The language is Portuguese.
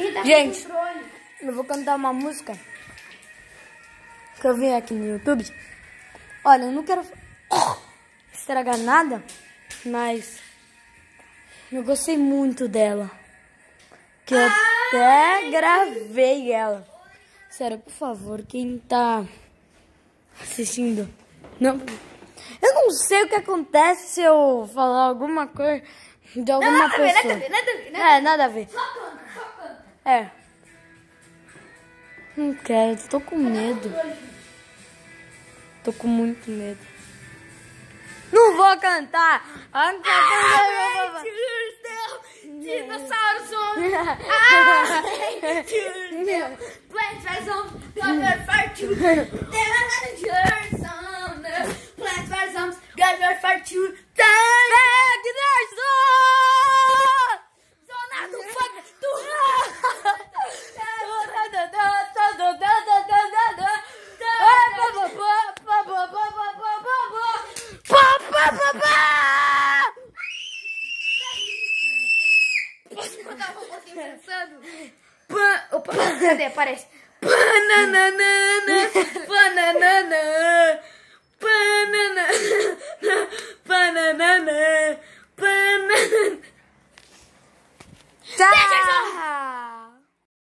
Gente, eu vou cantar uma música que eu vi aqui no YouTube. Olha, eu não quero estragar nada, mas eu gostei muito dela. Que eu até gravei ela. Sério, por favor, quem tá assistindo, não... Eu não sei o que acontece se eu falar alguma coisa de alguma pessoa. Nada a ver. Só canta. É. Não quero, tô com medo. Tô com muito medo. Não vou cantar! Dinossauros Plants vs Zombies, God Warfare 2. Plants vs Zombies, God Warfare 2. Opa, cadê? Aparece. Banana, banana, banana.